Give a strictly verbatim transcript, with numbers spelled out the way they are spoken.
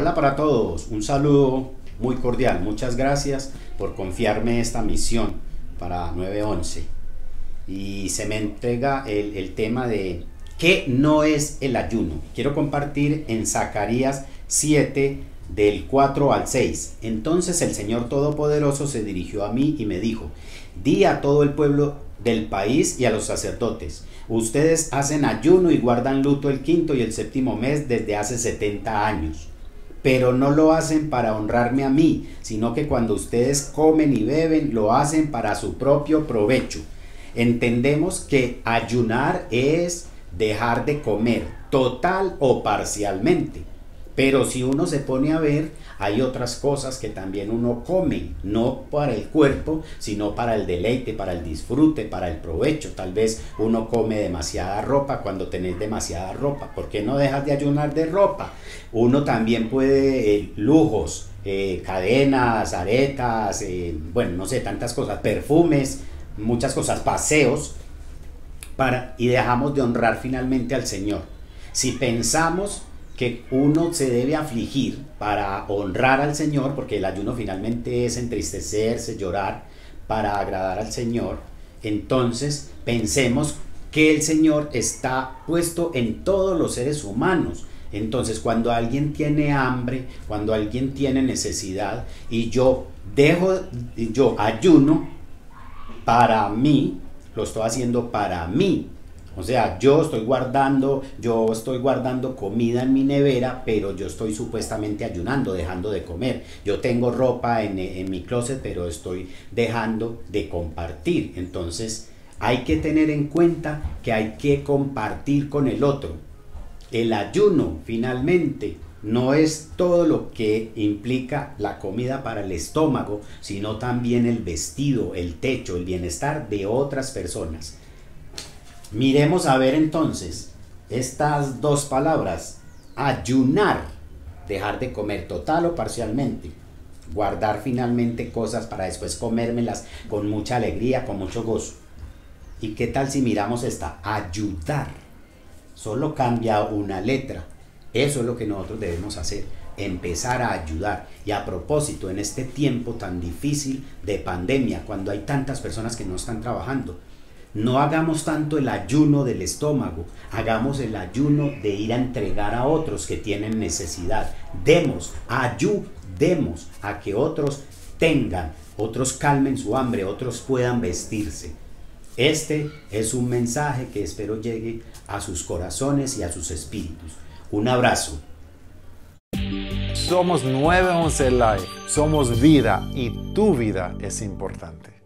Hola para todos, un saludo muy cordial. Muchas gracias por confiarme esta misión para nueve once. Y se me entrega el, el tema de ¿qué no es el ayuno? Quiero compartir en Zacarías siete, del cuatro al seis. Entonces el Señor Todopoderoso se dirigió a mí y me dijo: di a todo el pueblo del país y a los sacerdotes: ustedes hacen ayuno y guardan luto el quinto y el séptimo mes desde hace setenta años. Pero no lo hacen para honrarme a mí, sino que cuando ustedes comen y beben, lo hacen para su propio provecho. Entendemos que ayunar es dejar de comer, total o parcialmente. Pero si uno se pone a ver, hay otras cosas que también uno come, no para el cuerpo, sino para el deleite, para el disfrute, para el provecho. Tal vez uno come demasiada ropa cuando tenés demasiada ropa. ¿Por qué no dejas de ayunar de ropa? Uno también puede, eh, lujos, eh, cadenas, aretas, eh, bueno, no sé, tantas cosas, perfumes, muchas cosas, paseos, para, y dejamos de honrar finalmente al Señor. Si pensamos que uno se debe afligir para honrar al Señor, porque el ayuno finalmente es entristecerse, llorar para agradar al Señor, entonces pensemos que el Señor está puesto en todos los seres humanos. Entonces cuando alguien tiene hambre, cuando alguien tiene necesidad y yo dejo, yo ayuno para mí, lo estoy haciendo para mí. O sea, yo estoy guardando, yo estoy guardando comida en mi nevera, pero yo estoy supuestamente ayunando, dejando de comer. Yo tengo ropa en, en mi closet, pero estoy dejando de compartir. Entonces, hay que tener en cuenta que hay que compartir con el otro. El ayuno, finalmente, no es todo lo que implica la comida para el estómago, sino también el vestido, el techo, el bienestar de otras personas. Miremos a ver entonces estas dos palabras: ayunar, dejar de comer total o parcialmente, guardar finalmente cosas para después comérmelas con mucha alegría, con mucho gozo. ¿Y qué tal si miramos esta? Ayudar, solo cambia una letra. Eso es lo que nosotros debemos hacer, empezar a ayudar. Y a propósito, en este tiempo tan difícil de pandemia, cuando hay tantas personas que no están trabajando, no hagamos tanto el ayuno del estómago, hagamos el ayuno de ir a entregar a otros que tienen necesidad. Demos, ayudemos a que otros tengan, otros calmen su hambre, otros puedan vestirse. Este es un mensaje que espero llegue a sus corazones y a sus espíritus. Un abrazo. Somos nueve once Live, somos vida y tu vida es importante.